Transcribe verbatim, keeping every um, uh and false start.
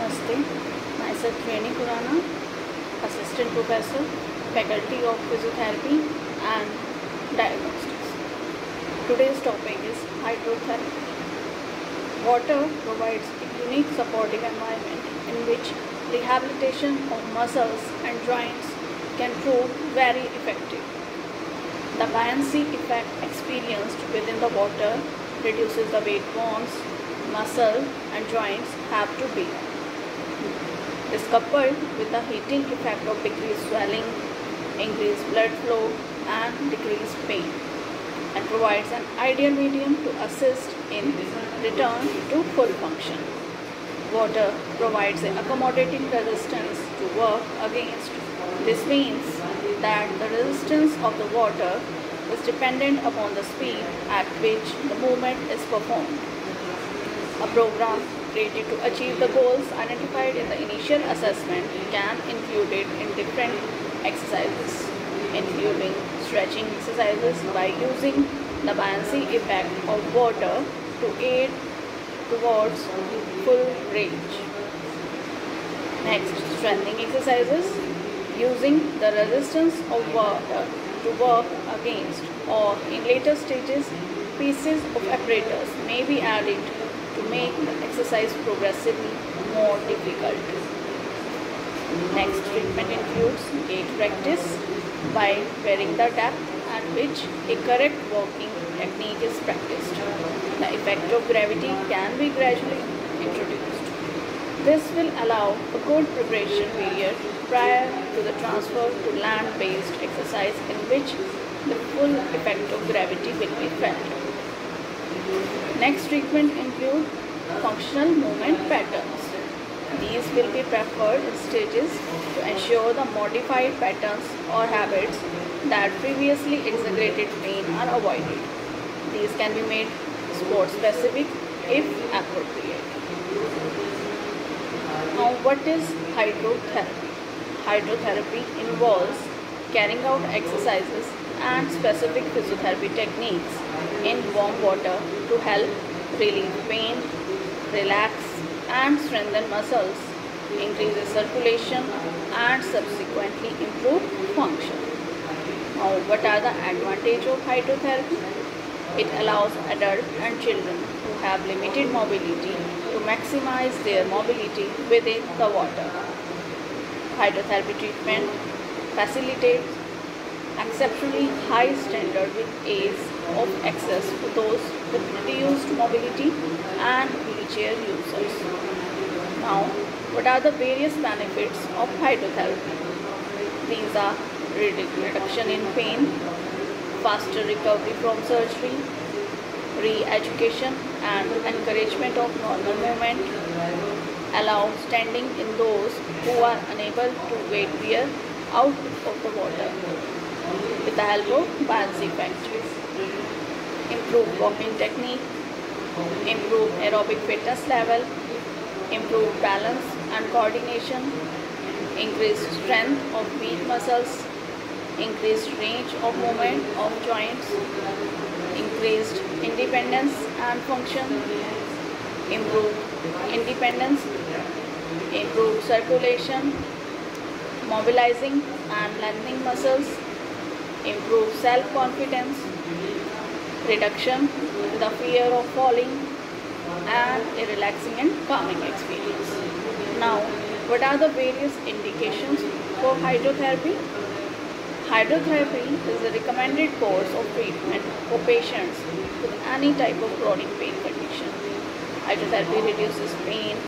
Namaste. Myself Reni Kurana, Assistant Professor, Faculty of Physiotherapy and Diagnostics. Today's topic is hydrotherapy. Water provides a unique supportive environment in which rehabilitation of muscles and joints can prove very effective. The buoyancy effect experienced within the water reduces the weight bonds muscle and joints have to bear. This coupled with the heating effect of decreased swelling, increased blood flow and decreased pain, and provides an ideal medium to assist in return to full function. Water provides an accommodating resistance to work against. This means that the resistance of the water is dependent upon the speed at which the movement is performed. A program created to achieve the goals identified in the initial assessment can include it in different exercises, including stretching exercises by using the buoyancy effect of water to aid towards full range. Next, strengthening exercises using the resistance of water to work against, or in later stages, pieces of apparatus may be added to make the exercise progressively more difficult. Next, treatment includes gait practice by varying the depth at which a correct walking technique is practiced. The effect of gravity can be gradually introduced. This will allow a good preparation period prior to the transfer to land-based exercise in which the full effect of gravity will be felt. Next treatment include functional movement patterns. These will be preferred in stages to ensure the modified patterns or habits that previously exaggerated pain are avoided. These can be made sport specific if appropriate. Now, what is hydrotherapy? Hydrotherapy involves carrying out exercises and specific physiotherapy techniques in warm water to help relieve pain, relax and strengthen muscles, increase circulation and subsequently improve function. Now, what are the advantages of hydrotherapy? It allows adults and children who have limited mobility to maximize their mobility within the water. Hydrotherapy treatment facilitates exceptionally high standard with ease of access to those with reduced mobility and wheelchair users. Now, what are the various benefits of hydrotherapy? These are reduction in pain, faster recovery from surgery, re-education and encouragement of normal movement, allow standing in those who are unable to weight bear out of the water with the help of buoyancy effect, improve walking technique, improve aerobic fitness level, improve balance and coordination, increase strength of weak muscles, increased range of movement of joints, increased independence and function, improve independence, improve circulation, mobilizing and lengthening muscles, improve self-confidence, reduction in the fear of falling, and a relaxing and calming experience. Now, what are the various indications for hydrotherapy? Hydrotherapy is the recommended course of treatment for patients with any type of chronic pain condition. Hydrotherapy reduces pain,